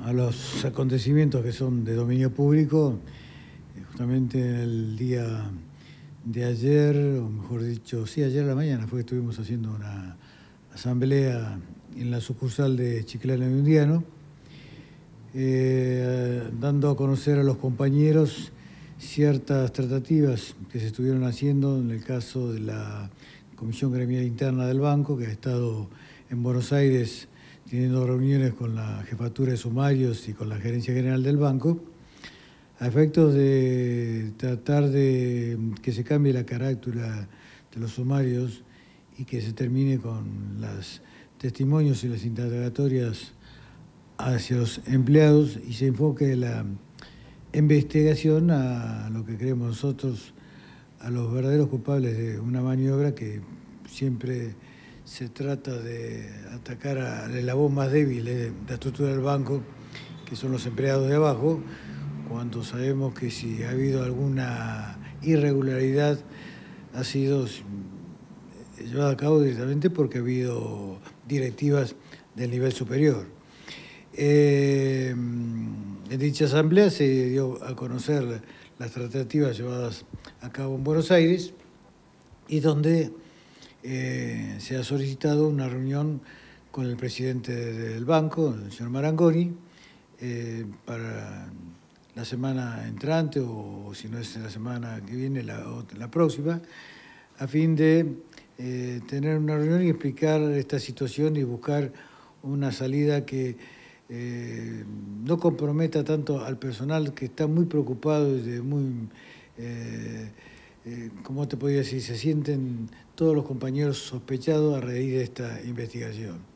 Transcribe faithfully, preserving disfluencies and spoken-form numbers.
a los acontecimientos que son de dominio público. Justamente el día de ayer, o mejor dicho, sí, ayer a la mañana fue que estuvimos haciendo una asamblea en la sucursal de Chiclana y Undiano, eh, dando a conocer a los compañeros ciertas tratativas que se estuvieron haciendo en el caso de la Comisión Gremial Interna del Banco, que ha estado en Buenos Aires teniendo reuniones con la Jefatura de Sumarios y con la Gerencia General del Banco, a efectos de tratar de que se cambie la carátula de los sumarios y que se termine con los testimonios y las interrogatorias hacia los empleados y se enfoque la investigación a lo que creemos nosotros, a los verdaderos culpables de una maniobra que siempre se trata de atacar al eslabón más débil de la estructura del banco, que son los empleados de abajo, cuando sabemos que si ha habido alguna irregularidad ha sido llevada a cabo directamente porque ha habido directivas del nivel superior. Eh, en dicha asamblea se dio a conocer las tratativas llevadas a cabo en Buenos Aires y donde eh, se ha solicitado una reunión con el presidente del banco, el señor Marangoni, eh, para la semana entrante o si no es la semana que viene, la, la próxima, a fin de eh, tener una reunión y explicar esta situación y buscar una salida que eh, no comprometa tanto al personal que está muy preocupado y de muy, eh, eh, ¿cómo te podría decir? Se sienten todos los compañeros sospechados a raíz de esta investigación.